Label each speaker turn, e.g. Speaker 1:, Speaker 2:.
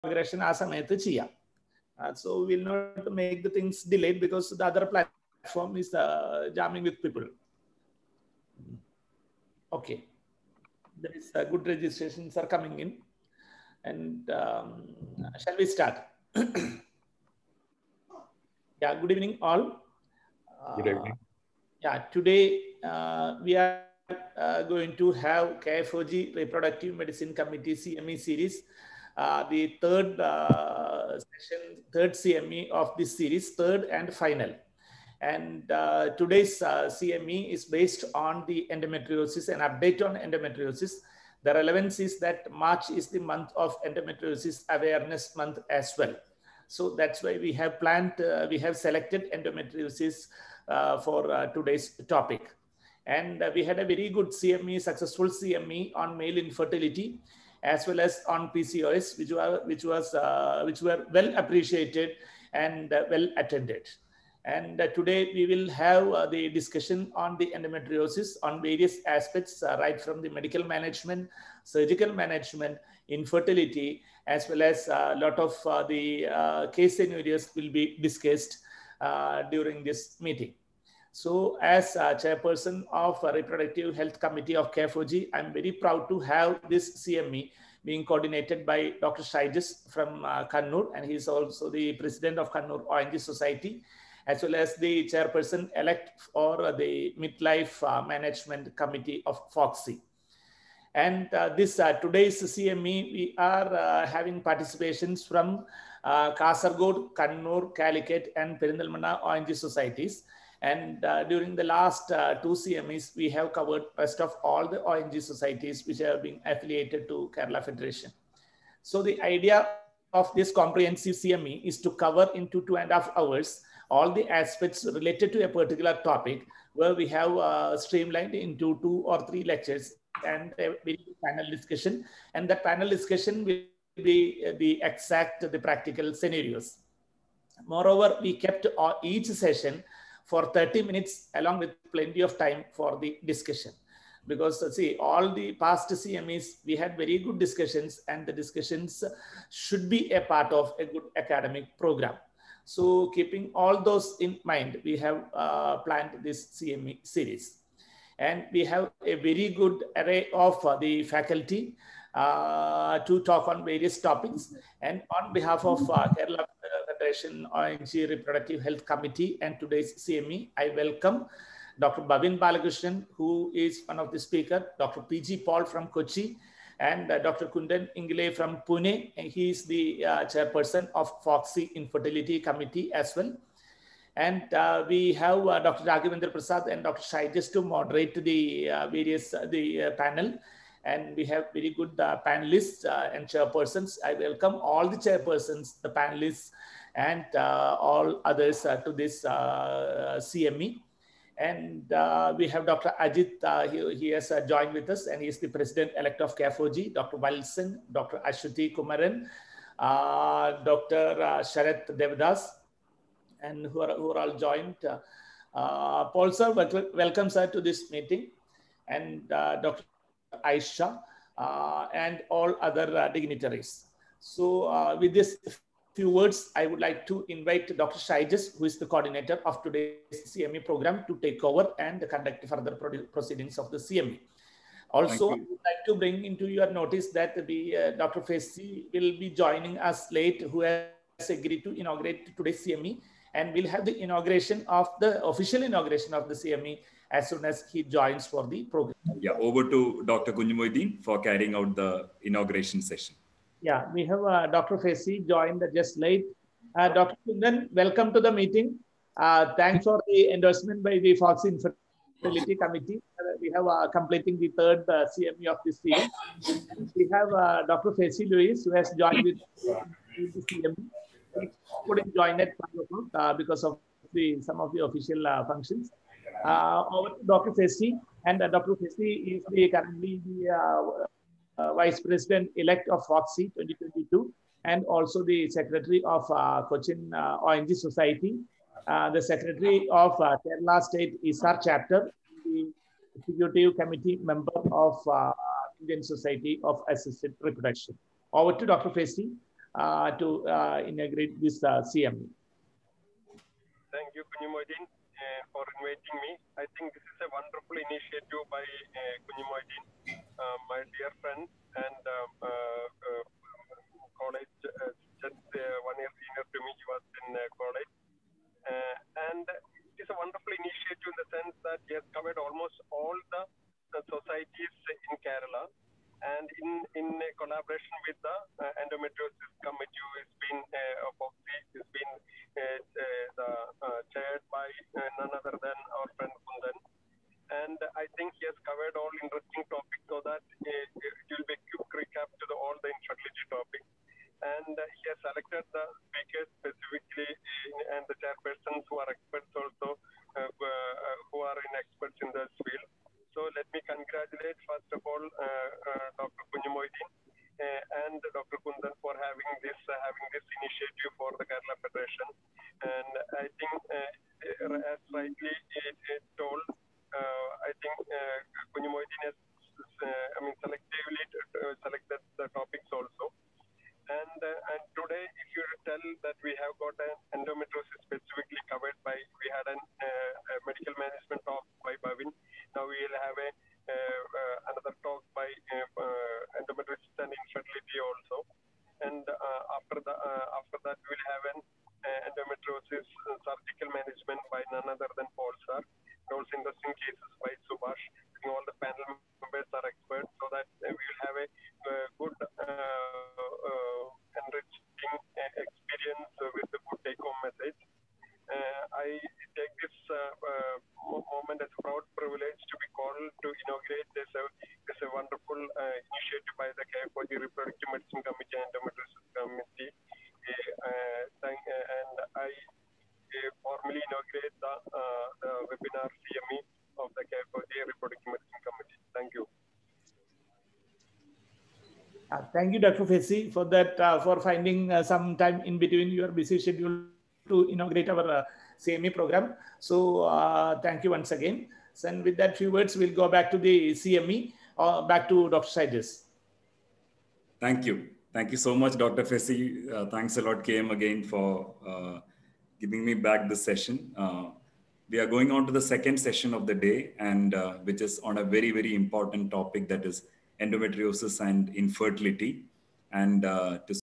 Speaker 1: inauguration ആ സമയത്ത് ചെയ്യാം. So we'll not make the things delayed because the other platform is jamming with people. Okay, there is good registrations are coming in, and shall we start? Yeah, good evening all.
Speaker 2: Good evening.
Speaker 1: Yeah, today we are going to have KFOG Reproductive Medicine Committee CME series, the third session, third CME of this series, third and final. And today's CME is based on the endometriosis, an update on endometriosis. The relevance is that March is the month of endometriosis awareness month as well. So that's why we have planned, we have selected endometriosis for today's topic. And we had a very good CME, successful CME on male infertility, as well as on PCOS, which were well appreciated and well attended. And today we will have the discussion on the endometriosis on various aspects, right from the medical management, surgical management, infertility, as well as a lot of the case scenarios will be discussed during this meeting. So as chairperson of Reproductive Health Committee of KFOG, I'm very proud to have this CME being coordinated by Dr. Shaijas from Kannur, and he's also the president of Kannur ONG Society, as well as the chairperson elect for the Midlife Management Committee of FOXI. And this today's CME, we are having participations from Kasaragod, Kannur, Calicut, and Perindalmanna ONG societies. And during the last two CMEs, we have covered rest of all the ONG societies which have been affiliated to Kerala Federation. So the idea of this comprehensive CME is to cover into 2.5 hours all the aspects related to a particular topic, where we have streamlined into 2 or 3 lectures and a very panel discussion. And that panel discussion will be the exact, the practical scenarios. Moreover, we kept each session for 30 minutes along with plenty of time for the discussion. Because see, all the past CMEs, we had very good discussions, and the discussions should be a part of a good academic program. So keeping all those in mind, we have planned this CME series. And we have a very good array of the faculty to talk on various topics. And on behalf of Kerala Federation ONG Reproductive Health Committee and today's CME, I welcome Dr. Bhavin Balakrishnan, who is one of the speakers, Dr. P.G. Paul from Kochi, and Dr. Kundan Ingile from Pune. And he is the chairperson of FOXI Infertility Committee as well. And we have Dr. Raghavendra Prasad and Dr. Shaijas to moderate the various panel. And we have very good panelists and chairpersons. I welcome all the chairpersons, the panelists, and all others to this CME. And we have Dr. Ajit, he has joined with us, and he is the president-elect of KFOG, Dr. Valsan, Dr. Ashwati Kumaran, Dr. Sharath Devdas, and who are all joined. Paul sir, welcome sir to this meeting, and Dr. Aisha, and all other dignitaries. So with this few words, I would like to invite Dr. Shaijas, who is the coordinator of today's CME program, to take over and conduct further proceedings of the CME. Also, I would like to bring into your notice that Dr. Fesi will be joining us late, who has agreed to inaugurate today's CME, and we'll have the inauguration of the official inauguration of the CME as soon as he joins for the program.
Speaker 2: Yeah, over to Dr. Kunjumuddin for carrying out the inauguration session.
Speaker 1: Yeah, we have Dr. Fesi joined just late. Dr. Kundan, welcome to the meeting. Thanks for the endorsement by the FOXI Infertility Committee. We have completing the third CME of this series. We have Dr. Fesi Luis, who has joined with the CME. He couldn't join at 5 o'clock because of some of the official functions. Over to Dr. Fesi, and Dr. Fesi is currently the Vice President-elect of FOXI 2022, and also the Secretary of Cochin ONG Society, the Secretary of Kerala State ISAR Chapter, the Executive Committee member of Indian Society of Assisted Reproduction. Over to Dr. Fesi to inaugurate this CME.
Speaker 3: Thank you, Kunjumoideen, for inviting me. I think this is a wonderful initiative by Kunjumoideen, my dear friend and college, just 1 year senior to me. He was in college. And it is a wonderful initiative in the sense that he has covered almost all the societies in Kerala. And in collaboration with the endometriosis committee, who has been has been chaired by none other than our friend Kundan. And I think he has covered all interesting topics, so that it will be a quick recap to all the infertility topics. And he has selected the speakers specifically and the chairpersons who are experts also, who are experts in this field. So let me congratulate first of all Dr. Kunjumoideen and Dr. Kundan for having this initiative for the Kerala Federation. And I think, as rightly told, I think Kunjumoideen has selectively selected the topics also. And today, if you tell that we have got an endometriosis specifically covered by, we had a medical management talk by Bhavin. Now we will have another talk by endometriosis and infertility also. And after that, we will have an endometriosis surgical management by none other than Paul sir. And also interesting cases by Subhash. All the panel members are experts, so that we will have a good enriching experience with the good take-home message. I take this moment as a proud privilege to be called to inaugurate this wonderful initiative by the KFOG Reproductive Medicine Committee and Endometriosis Committee. And I formally inaugurate the webinar CME of the KFOG Reproductive Medicine Committee. Thank you.
Speaker 1: Thank you, Dr. Fesi, for that, for finding some time in between your busy schedule to inaugurate our CME program. So thank you once again. So, and with that few words, we'll go back to the CME, back to Dr. Saidis.
Speaker 2: Thank you. Thank you so much, Dr. Fesi. Thanks a lot, KM, again for giving me back this session. We are going on to the second session of the day, and which is on a very, very important topic, that is endometriosis and infertility. And to